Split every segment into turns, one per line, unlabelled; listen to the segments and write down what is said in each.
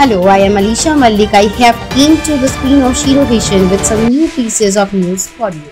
Hello, I am Alisha Malik. I have came to the screen of Zero Vision with some new pieces of news for you.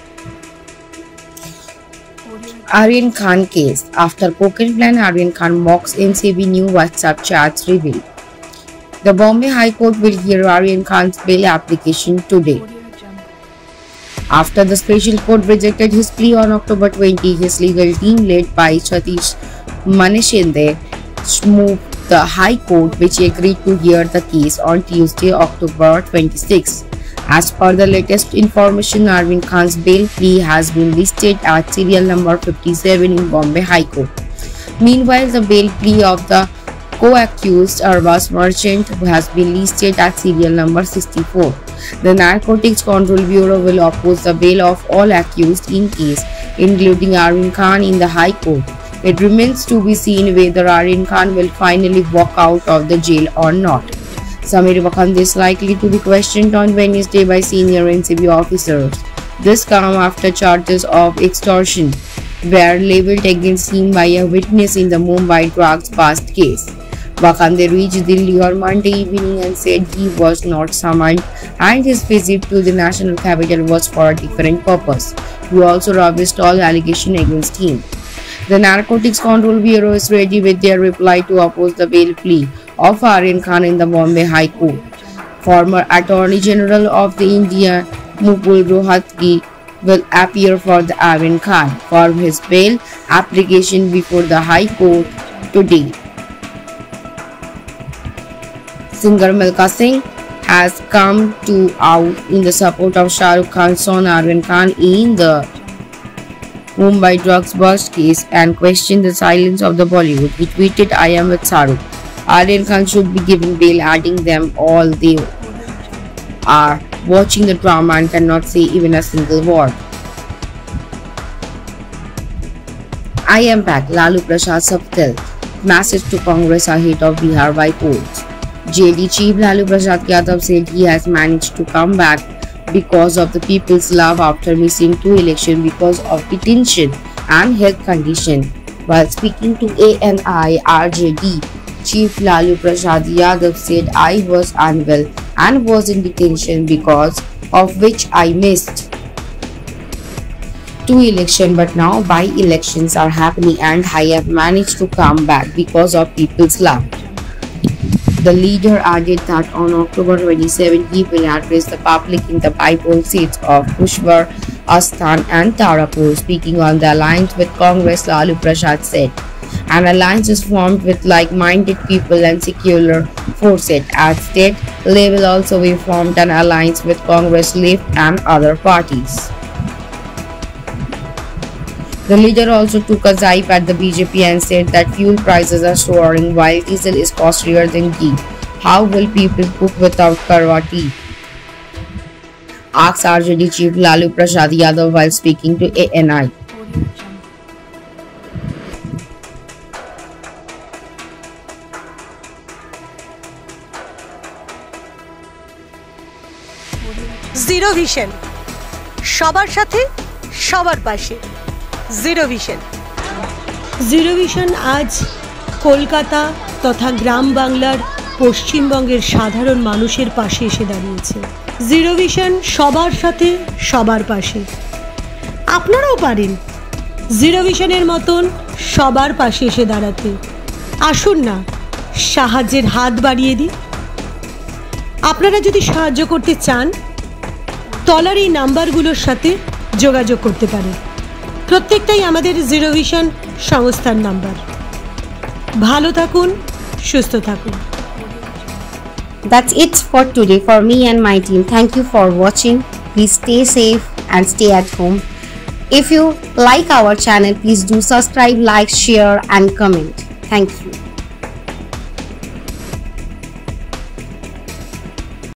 Aryan Khan case. After Poker plan, Aryan Khan mocks NCB new WhatsApp chats revealed. The Bombay High Court will hear Aryan Khan's bail application today. After the special court rejected his plea on October 20, his legal team led by Satish Manishinde moved the High Court, which agreed to hear the case on Tuesday, October 26. As per the latest information, Aryan Khan's bail plea has been listed at serial number 57 in Bombay High Court. Meanwhile, the bail plea of the co-accused Arbas Merchant has been listed at serial number 64. The Narcotics Control Bureau will oppose the bail of all accused in case, including Aryan Khan, in the High Court. It remains to be seen whether Aryan Khan will finally walk out of the jail or not. Sameer Wakhand is likely to be questioned on Wednesday by senior NCB officers. This comes after charges of extortion were leveled against him by a witness in the Mumbai drugs bust case. Wakhand reached Delhi on Monday evening and said he was not summoned and his visit to the national capital was for a different purpose. He also reversed all allegations against him. The Narcotics Control Bureau is ready with their reply to oppose the bail plea of Aryan Khan in the Bombay High Court. Former Attorney General of the India, Mukul Rohatgi, will appear for the Aryan Khan for his bail application before the High Court today. Singer Milka Singh has come out in the support of Shah Rukh Khan's son Aryan Khan in the Mumbai drugs bust case and questioned the silence of the Bollywood. He tweeted, "I am with Shahrukh. Aryan Khan should be given bail," adding them all they are watching the drama and cannot say even a single word. I am back. Lalu Prasad subtle message to Congress ahead of Bihar by polls. JD chief Lalu Prasad Yadav said he has managed to come back because of the people's love after missing 2 elections because of detention and health condition. While speaking to ANI RJD, Chief Lalu Prasad Yadav said, "I was unwell and was in detention because of which I missed 2 elections, but now by-elections are happening and I have managed to come back because of people's love." The leader added that on October 27 he will address the public in the by-poll seats of Pushwar, Asthan and Tarapur. Speaking on the alliance with Congress, Lalu Prasad said, "An alliance is formed with like-minded people and secular forces. At state level also we formed an alliance with Congress, Left and other parties." The leader also took a jab at the BJP and said that fuel prices are soaring while diesel is costlier than ghee. How will people cook without karwa tea? Asked RJD chief Lalu Prasad Yadav while speaking to ANI.
Zero vision সবার সাথে সবার পাশে। Zero vision আজ কলকাতা তথা গ্রাম বাংলার পশ্চিমবঙ্গের সাধারণ মানুষের পাশে এসে দাঁড়িয়েছে। জিরো ভিশন সবার সাথে সবার পাশে। আপনারাও পারেন জিরো ভিশনের মতন সবার পাশে এসে দাঁড়াতে। আসুন না সাহায্যের হাত বাড়িয়ে দিই। আপনারা যদি সাহায্য করতে চান তলার এই নাম্বারগুলোর সাথে যোগাযোগ করতে পারেন। প্রত্যেকটাই আমাদের জিরো ভিশন সংস্থার নাম্বার। ভালো থাকুন, সুস্থ থাকুন।
That's it for today for me and my team. Thank you for watching. Please stay safe and stay at home. If you like our channel, please do subscribe, like, share and comment. Thank you.